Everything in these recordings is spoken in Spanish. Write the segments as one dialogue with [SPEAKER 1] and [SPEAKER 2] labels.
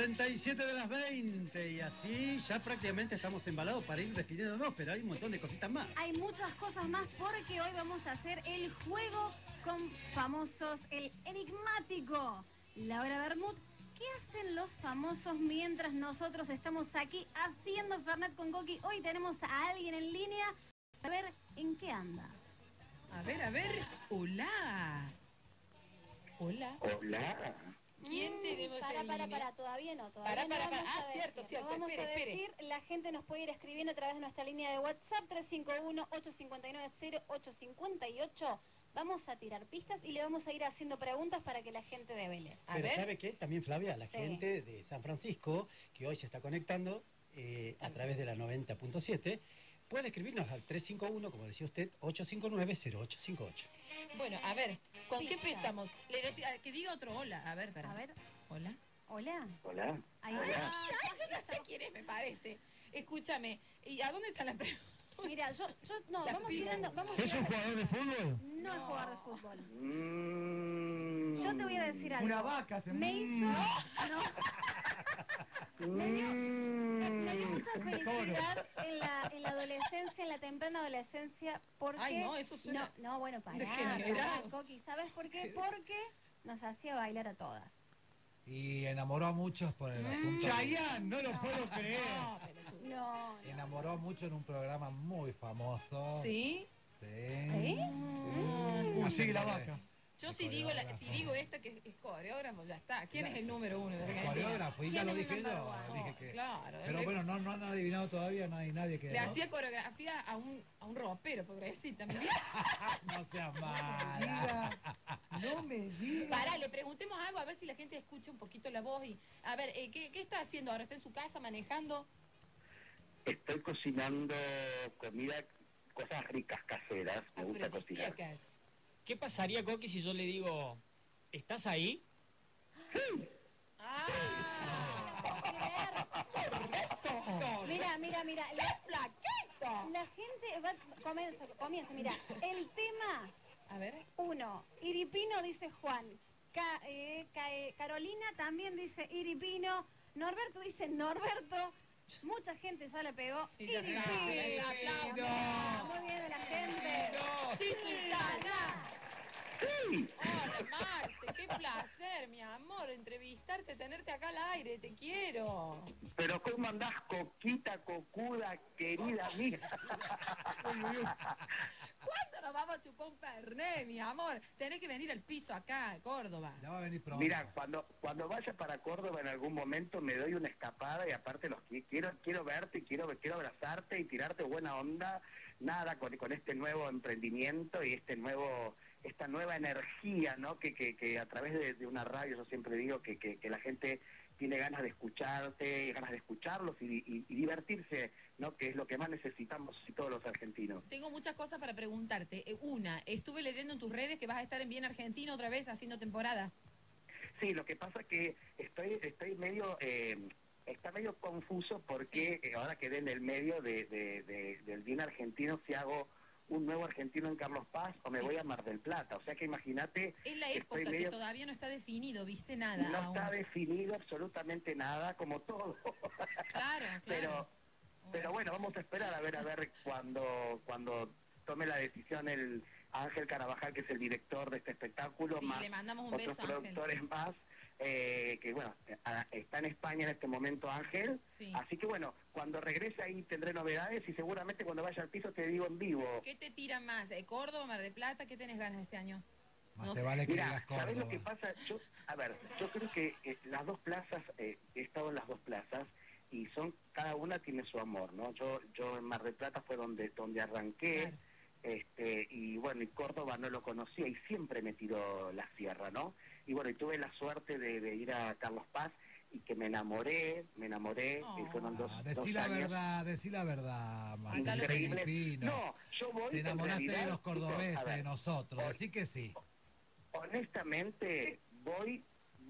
[SPEAKER 1] 47 de las 20 y así ya prácticamente estamos embalados para ir despidiéndonos, pero hay un montón de cositas más.
[SPEAKER 2] Hay muchas cosas más porque hoy vamos a hacer el juego con famosos, el enigmático. Laura Bermud, ¿qué hacen los famosos mientras nosotros estamos aquí haciendo Fernet con Coqui? Hoy tenemos a alguien en línea. A ver, ¿en qué anda?
[SPEAKER 3] A ver. Hola. Hola.
[SPEAKER 4] Hola.
[SPEAKER 3] ¿Quién tenemos en línea?
[SPEAKER 2] Para, todavía no, todavía no vamos a decir.
[SPEAKER 3] Cierto.
[SPEAKER 2] No vamos a
[SPEAKER 3] Espere.
[SPEAKER 2] decir, la gente nos puede ir escribiendo a través de nuestra línea de WhatsApp 351-859-0858. Vamos a tirar pistas y le vamos a ir haciendo preguntas para que la gente devele.
[SPEAKER 1] Pero ¿sabe qué? También Flavia, la gente de San Francisco, que hoy se está conectando a través de la 90.7, puede escribirnos al 351, como decía usted, 859-0858.
[SPEAKER 3] Bueno, a ver, ¿con qué
[SPEAKER 2] Pista.
[SPEAKER 3] empezamos? Le decía, que diga otro hola. A ver, espera.
[SPEAKER 2] A ver,
[SPEAKER 3] Hola.
[SPEAKER 2] hola.
[SPEAKER 4] Hola.
[SPEAKER 2] Ahí
[SPEAKER 4] Hola.
[SPEAKER 2] va.
[SPEAKER 3] Ay, yo ya sé quién es, me parece. Escúchame, ¿y a dónde está la pregunta?
[SPEAKER 2] Mira, yo no,
[SPEAKER 3] La
[SPEAKER 2] vamos
[SPEAKER 3] piba.
[SPEAKER 2] tirando, vamos
[SPEAKER 5] ¿Es un
[SPEAKER 2] tirando.
[SPEAKER 5] jugador de fútbol?
[SPEAKER 2] No es jugador de fútbol.
[SPEAKER 4] Yo
[SPEAKER 2] Yo te voy a decir algo.
[SPEAKER 5] Una vaca se
[SPEAKER 2] Me hizo. No. Me dio mucha felicidad en la adolescencia, en la temprana adolescencia, porque...
[SPEAKER 3] Ay, no, eso suena
[SPEAKER 2] No, bueno, pará,
[SPEAKER 3] degenerado.
[SPEAKER 2] Coqui, ¿sabes por qué? Porque nos hacía bailar a todas.
[SPEAKER 6] Y enamoró a muchos por el asunto.
[SPEAKER 5] Chayanne, no lo puedo creer.
[SPEAKER 3] No, pero
[SPEAKER 2] No.
[SPEAKER 6] Enamoró a muchos en un programa muy famoso.
[SPEAKER 3] ¿sí?
[SPEAKER 6] Sí.
[SPEAKER 2] ¿Sí?
[SPEAKER 5] Así que la vaca.
[SPEAKER 3] Yo si digo esta que es coreógrafo, ya está. ¿Quién es el número uno de
[SPEAKER 6] El
[SPEAKER 3] Argentina?
[SPEAKER 6] coreógrafo, y ya
[SPEAKER 2] ¿Quién
[SPEAKER 6] lo
[SPEAKER 2] es el
[SPEAKER 6] dije
[SPEAKER 2] number
[SPEAKER 6] yo.
[SPEAKER 2] one?
[SPEAKER 6] Dije que...
[SPEAKER 3] Claro.
[SPEAKER 6] Pero bueno, no han adivinado todavía, no hay nadie que...
[SPEAKER 3] Le hacía coreografía a un ropero, pobrecita. ¿Me entiendes?
[SPEAKER 6] No seas mala.
[SPEAKER 5] No me digas.
[SPEAKER 3] Pará, le preguntemos algo a ver si la gente escucha un poquito la voz. Y a ver, ¿qué está haciendo ahora? ¿Está en su casa manejando?
[SPEAKER 4] Estoy cocinando comida, cosas ricas, caseras. Me gusta cocinar.
[SPEAKER 3] Afrodisíacas.
[SPEAKER 7] ¿Qué pasaría, Coqui, si yo le digo, ¿estás ahí?
[SPEAKER 2] Mira, la gente comienza, mira, el tema,
[SPEAKER 3] A ver.
[SPEAKER 2] 1, Iripino dice Juan, Carolina también dice Iripino, Norberto dice Norberto, mucha gente ya le pegó.
[SPEAKER 3] Y ya
[SPEAKER 2] Iripino.
[SPEAKER 3] sabe, el aplauso.
[SPEAKER 2] Muy bien de la gente.
[SPEAKER 3] Sí, Susana.
[SPEAKER 4] Sí.
[SPEAKER 3] Hola, Marce, qué placer, mi amor, entrevistarte, tenerte acá al aire, te quiero.
[SPEAKER 4] Pero ¿cómo andás, coquita, cocuda, querida amiga?
[SPEAKER 3] ¿Cuándo nos vamos a chupar un fernet, mi amor? Tenés que venir al piso acá, Córdoba.
[SPEAKER 6] Ya va a venir pronto.
[SPEAKER 4] Mira, cuando vaya para Córdoba en algún momento me doy una escapada y aparte quiero verte, quiero abrazarte y tirarte buena onda, nada con este nuevo emprendimiento y esta nueva energía, ¿no? Que a través de una radio yo siempre digo que la gente tiene ganas de escucharte, ganas de escucharlos y divertirse, ¿no? Que es lo que más necesitamos todos los argentinos.
[SPEAKER 3] Tengo muchas cosas para preguntarte. Una, estuve leyendo en tus redes que vas a estar en Bien Argentino otra vez haciendo temporada.
[SPEAKER 4] Sí, lo que pasa es que estoy medio... está medio confuso porque ahora quedé en el medio del Bien Argentino si hago un nuevo argentino en Carlos Paz o me voy a Mar del Plata. O sea que imagínate...
[SPEAKER 3] Es la época que todavía no está definido, ¿viste? Nada
[SPEAKER 4] No
[SPEAKER 3] aún.
[SPEAKER 4] está definido absolutamente nada, como todo.
[SPEAKER 3] Claro.
[SPEAKER 4] Pero bueno, vamos a esperar a ver cuando tome la decisión el Ángel Carabajal, que es el director de este espectáculo,
[SPEAKER 3] Sí,
[SPEAKER 4] más
[SPEAKER 3] le mandamos un
[SPEAKER 4] otros
[SPEAKER 3] beso, Ángel.
[SPEAKER 4] productores más, que bueno, está en España en este momento Ángel,
[SPEAKER 3] Sí.
[SPEAKER 4] así que bueno, cuando regrese ahí tendré novedades y seguramente cuando vaya al piso te digo en vivo.
[SPEAKER 3] ¿Qué te tira más? ¿Córdoba, Mar del Plata? ¿Qué tenés ganas este año?
[SPEAKER 6] Más
[SPEAKER 3] No
[SPEAKER 6] te
[SPEAKER 3] sé.
[SPEAKER 6] vale que
[SPEAKER 4] Mira,
[SPEAKER 6] digas
[SPEAKER 4] ¿sabés lo que
[SPEAKER 6] Córdoba.
[SPEAKER 4] pasa? Yo creo que las dos plazas, he estado en las dos plazas y cada una tiene su amor, ¿no? Yo en Mar del Plata fue donde arranqué,
[SPEAKER 3] Claro.
[SPEAKER 4] Y bueno, y Córdoba no lo conocía y siempre me tiró la sierra, ¿no? Y bueno, y tuve la suerte de ir a Carlos Paz y que me enamoré, y fueron dos
[SPEAKER 6] Decí
[SPEAKER 4] años
[SPEAKER 6] la verdad, Marcelo
[SPEAKER 4] increíbles.
[SPEAKER 6] Filipino.
[SPEAKER 4] No, yo voy
[SPEAKER 6] Te
[SPEAKER 4] en
[SPEAKER 6] enamoraste de
[SPEAKER 4] realidad,
[SPEAKER 6] los cordobeses,
[SPEAKER 4] a ver,
[SPEAKER 6] de nosotros,
[SPEAKER 4] hoy-
[SPEAKER 6] así que sí.
[SPEAKER 4] honestamente voy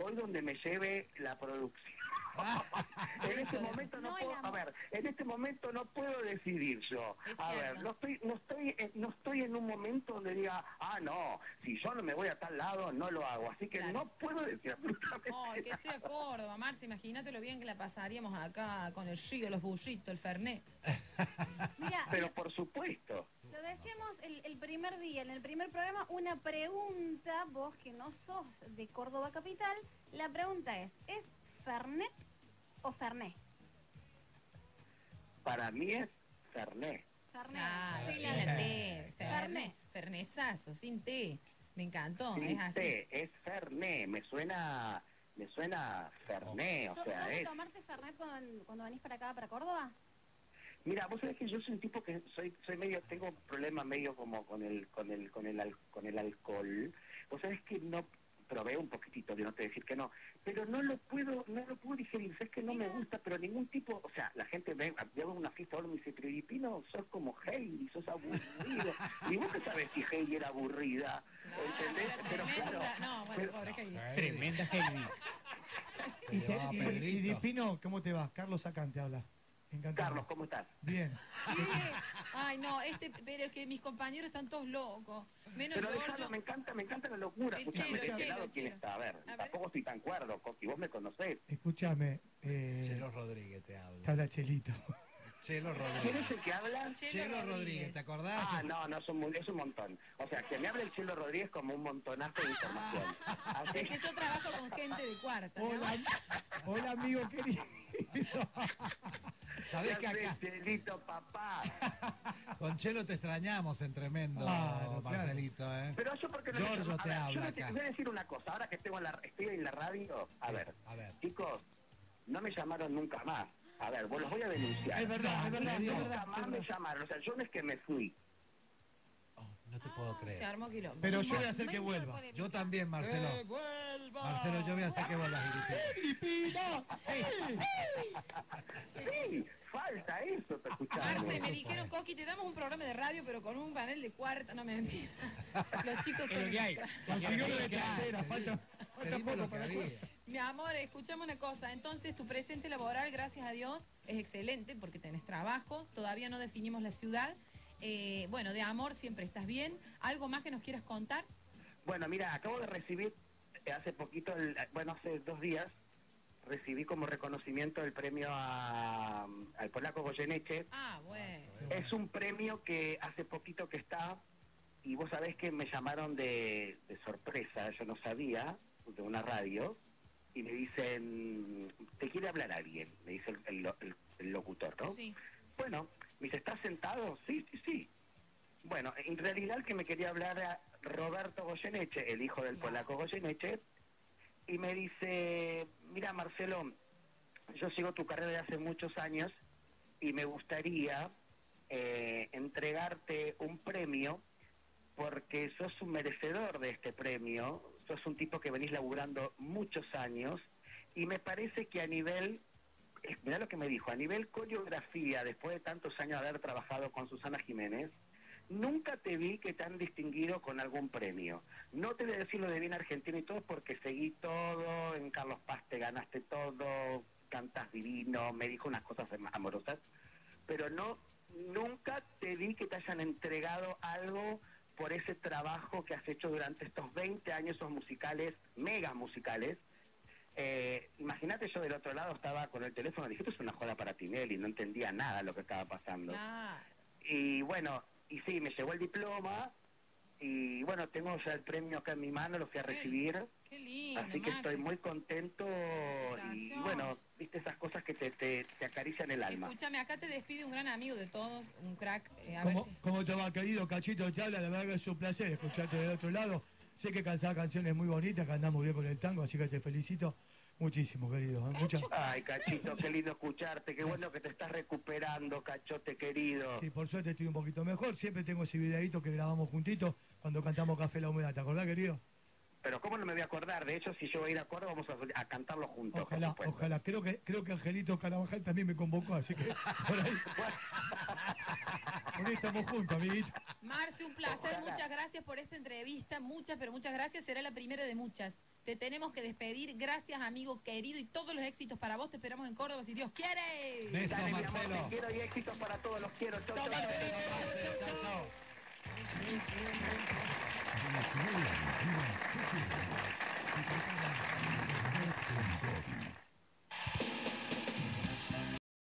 [SPEAKER 4] voy donde me lleve la producción. En este momento no puedo, a ver, en este momento no puedo decidir yo. A ver, no estoy en un momento donde diga, no, si yo no me voy a tal lado, no lo hago. Así que no puedo decir absolutamente
[SPEAKER 3] Ay, que sea Córdoba, Marce, imagínate lo bien que la pasaríamos acá con el río, los burritos, el fernet.
[SPEAKER 2] Mira,
[SPEAKER 4] pero por supuesto.
[SPEAKER 2] lo decíamos el primer día, en el primer programa, una pregunta, vos que no sos de Córdoba Capital, la pregunta es Fernet o Fernet?
[SPEAKER 4] Para mí es Fernet.
[SPEAKER 2] Fernet.
[SPEAKER 3] Ah,
[SPEAKER 2] sí,
[SPEAKER 3] sin la T. Fernet. Fernesazo, sin T. Me encantó,
[SPEAKER 4] Sin
[SPEAKER 3] es así.
[SPEAKER 4] té, es Fernet, me suena Fernet, o sea,
[SPEAKER 2] ¿Sos de
[SPEAKER 4] es...
[SPEAKER 2] tomarte Fernet cuando venís para acá, para Córdoba?
[SPEAKER 4] Mira, vos sabés que yo soy un tipo que soy medio, tengo un problema medio como con el alcohol. Vos sabés que no probé un poquitito, de no te decir que no, pero no lo puedo digerir, es que no me gusta, pero ningún tipo, o sea, la gente ve, yo hago una fiesta ahora y me dice, pero y Pino, sos como Heidi, sos aburrido. Y vos que sabés si Heidi era aburrida, ¿entendés? Pero claro,
[SPEAKER 3] No, bueno, pobre Heidi.
[SPEAKER 7] Tremenda Heidi.
[SPEAKER 5] Y Pino, ¿cómo te va? Carlos Sacante habla. Encantado.
[SPEAKER 4] Carlos, ¿cómo estás?
[SPEAKER 5] Bien.
[SPEAKER 3] Ay, no, pero es que mis compañeros están todos locos. Menos
[SPEAKER 4] Pero
[SPEAKER 3] Giorgio.
[SPEAKER 4] déjalo, me encanta la locura.
[SPEAKER 3] El
[SPEAKER 4] Escuchame,
[SPEAKER 3] Chelo,
[SPEAKER 4] de este
[SPEAKER 3] Chelo,
[SPEAKER 4] lado quién
[SPEAKER 3] Chelo.
[SPEAKER 4] está. A ver, tampoco estoy tan cuerdo, Coqui, vos me conocés.
[SPEAKER 5] Escúchame.
[SPEAKER 6] Chelo Rodríguez te habla.
[SPEAKER 5] Te habla Chelito.
[SPEAKER 6] Chelo
[SPEAKER 4] ¿Quién
[SPEAKER 6] Rodríguez.
[SPEAKER 4] es el que habla?
[SPEAKER 6] Chelo Rodríguez, ¿te acordás?
[SPEAKER 4] No, es un montón. O sea, que me hable el Chelo Rodríguez como un montonazo de información. Así
[SPEAKER 3] Es que yo trabajo con gente de cuarta, ¿no?
[SPEAKER 5] Hola, amigo querido.
[SPEAKER 6] Sabés que acá
[SPEAKER 4] Chelito, papá.
[SPEAKER 6] con Chelo te extrañamos en tremendo,
[SPEAKER 5] Claro,
[SPEAKER 6] Marcelito, ¿eh?
[SPEAKER 4] Pero yo porque no
[SPEAKER 6] Giorgio te habla
[SPEAKER 4] yo
[SPEAKER 6] acá.
[SPEAKER 4] te voy a decir una cosa, ahora que estoy en la radio, a
[SPEAKER 6] Sí,
[SPEAKER 4] ver,
[SPEAKER 6] a ver.
[SPEAKER 4] chicos, no me llamaron nunca más. A ver, vos los voy a denunciar.
[SPEAKER 5] Es verdad, es verdad, es
[SPEAKER 4] Nunca
[SPEAKER 5] verdad.
[SPEAKER 4] más me llamaron, o sea, yo no es que me fui.
[SPEAKER 6] Oh, no te puedo
[SPEAKER 3] Se
[SPEAKER 6] creer.
[SPEAKER 3] armó quilombo.
[SPEAKER 5] Pero yo voy a hacer que vuelva.
[SPEAKER 6] Yo también, Marcelo.
[SPEAKER 7] vuelva!
[SPEAKER 6] Marcelo, yo voy a hacer que vuelvas,
[SPEAKER 5] ¡Filipino!
[SPEAKER 4] Sí, falta eso, te escuchamos.
[SPEAKER 3] Marce, me dijeron, Coqui, te damos un programa de radio, pero con un panel de cuarta, no me mentira. Los chicos
[SPEAKER 7] Es
[SPEAKER 3] son...
[SPEAKER 7] lo que hay.
[SPEAKER 5] Consiguió lo de
[SPEAKER 6] ¿Qué hay?
[SPEAKER 5] tercera. Falta
[SPEAKER 6] Pedimos
[SPEAKER 5] poco
[SPEAKER 6] lo que
[SPEAKER 5] para
[SPEAKER 6] había.
[SPEAKER 3] Mi amor, escúchame una cosa. Entonces, tu presente laboral, gracias a Dios, es excelente porque tenés trabajo. Todavía no definimos la ciudad. Bueno, de amor siempre estás bien. ¿Algo más que nos quieras contar?
[SPEAKER 4] Bueno, mira, acabo de recibir hace poquito, hace 2 días, recibí como reconocimiento el premio al polaco Goyeneche.
[SPEAKER 3] Ah, bueno.
[SPEAKER 4] Es un premio que hace poquito que está, y vos sabés que me llamaron de sorpresa, yo no sabía, de una radio, y me dicen, te quiere hablar alguien, me dice el locutor, ¿no?
[SPEAKER 3] Sí.
[SPEAKER 4] Bueno, me dice, ¿estás sentado? Sí, sí, sí. Bueno, en realidad el que me quería hablar era Roberto Goyeneche, el hijo del polaco Goyeneche, y me dice, mira Marcelo, yo sigo tu carrera de hace muchos años y me gustaría entregarte un premio porque sos un merecedor de este premio, sos un tipo que venís laburando muchos años y me parece que a nivel, mirá lo que me dijo, a nivel coreografía, después de tantos años de haber trabajado con Susana Jiménez, nunca te vi que te han distinguido con algún premio. No te voy a decir lo de bien argentino y todo porque seguí todo, en Carlos Paz te ganaste todo, cantas divino, me dijo unas cosas amorosas, pero nunca te vi que te hayan entregado algo por ese trabajo que has hecho durante estos 20 años, esos musicales, mega musicales. Imagínate, yo del otro lado estaba con el teléfono, dije, esto es una joda para Tinelli, no entendía nada de lo que estaba pasando.
[SPEAKER 3] Claro.
[SPEAKER 4] Y bueno, y sí, me llegó el diploma y bueno, tengo ya el premio acá en mi mano, lo fui a recibir,
[SPEAKER 3] Qué lindo,
[SPEAKER 4] así que
[SPEAKER 3] Marce.
[SPEAKER 4] estoy muy contento y
[SPEAKER 3] Felicitaciones.
[SPEAKER 4] bueno, viste esas cosas que te acarician el alma.
[SPEAKER 3] Escúchame, acá te despide un gran amigo de todos, un crack. A ver si...
[SPEAKER 5] ¿Cómo te va, querido? Cachito te habla, la verdad que es un placer escucharte del otro lado. Sé que cantás canciones muy bonitas, que andás muy bien con el tango, así que te felicito muchísimo, querido. Muchas...
[SPEAKER 4] Ay, Cachito, qué lindo escucharte, qué bueno que te estás recuperando, Cachote querido.
[SPEAKER 5] Sí, por suerte estoy un poquito mejor. Siempre tengo ese videíto que grabamos juntitos cuando cantamos Café La Humedad. ¿Te acordás, querido?
[SPEAKER 4] Pero ¿cómo no me voy a acordar? De hecho, si yo voy a ir a Córdoba, vamos a cantarlo juntos. por
[SPEAKER 5] Ojalá,
[SPEAKER 4] supuesto.
[SPEAKER 5] ojalá. Creo que Angelito Carabajal también me convocó, así que por ahí. Por ahí estamos juntos, amiguito.
[SPEAKER 3] Marce, un placer,
[SPEAKER 4] Ojalá.
[SPEAKER 3] muchas gracias por esta entrevista, muchas, pero muchas gracias, será la primera de muchas. Te tenemos que despedir, gracias amigo querido y todos los éxitos para vos, te esperamos en Córdoba si Dios quiere.
[SPEAKER 6] Besos,
[SPEAKER 4] Dale, mi amor,
[SPEAKER 6] Marcelo.
[SPEAKER 4] te quiero y éxitos para todos, los quiero. Chau,
[SPEAKER 7] Chau,
[SPEAKER 4] chau.
[SPEAKER 7] Marcelo.
[SPEAKER 6] Chao, chao.